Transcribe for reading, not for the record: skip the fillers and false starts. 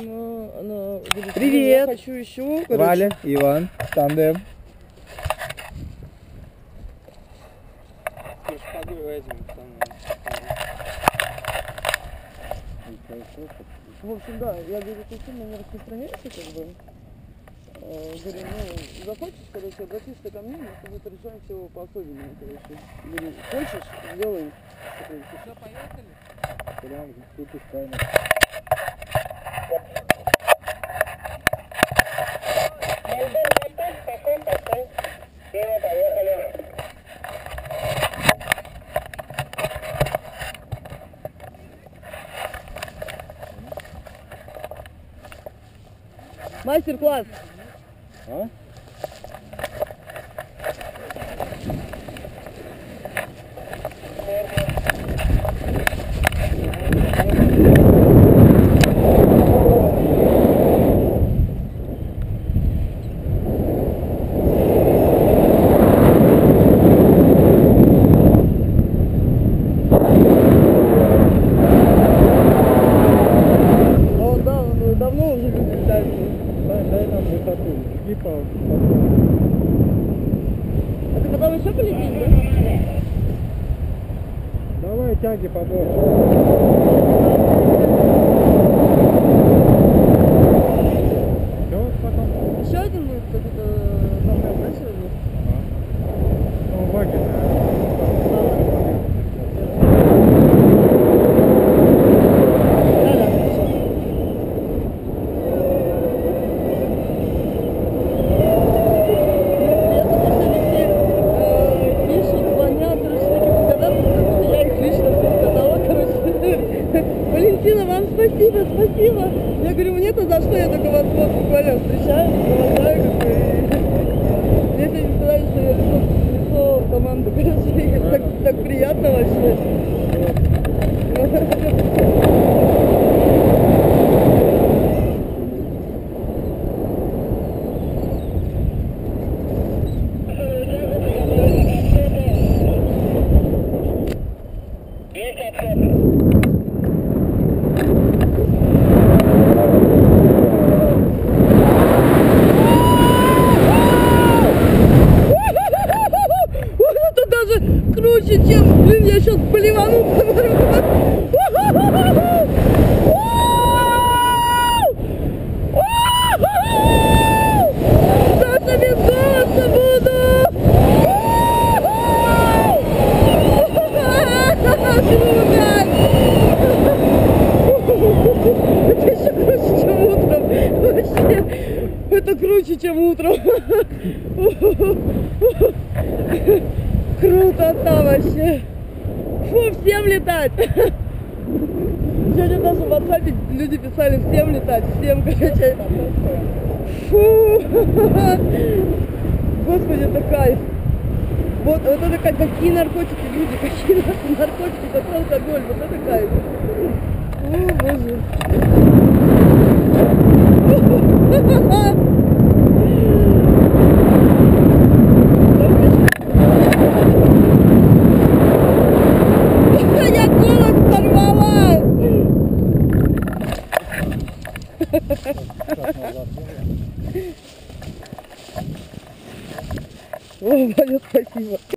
она говорит, Привет! Я хочу еще. Валя, Иван, тандем. В общем, да, я говорю, ты сильно не распространяйся, как бы. Говорю, ну, захочешь, короче, обратишься ко мне, мы с тобой решаем все по-особенному, короче. Говорю, хочешь, сделай. Все, поехали? Прям тут и ставим. Мастер-класс. А? Давно уже люди летают. Дай нам высоту. Жги по. А ты потом еще полетишь, да? Давай тяги побольше. Все, потом. Еще один будет какой-то тандем, да, сегодня? Ну, вагин. Валентина, вам спасибо, спасибо. Я говорю, мне-то за что, я только вас вот буквально встречаю, провожаю, как бы. Мне сегодня сказали, что я лицо команды, короче, так приятно вообще. Круче, чем, блин, я сейчас поливану по дороге. Даже без голоса буду. Это еще круче, чем утром. Вообще, это круче, чем утром. Круто-то вообще. Фу, всем летать. Сегодня даже в WhatsApp люди писали, всем летать, всем, короче. Фу. Господи, это кайф. Вот это кайф. Какие наркотики, люди, какие наркотики, какой алкоголь, вот это кайф. О, боже. Я голос порвала! О, Ваня, спасибо.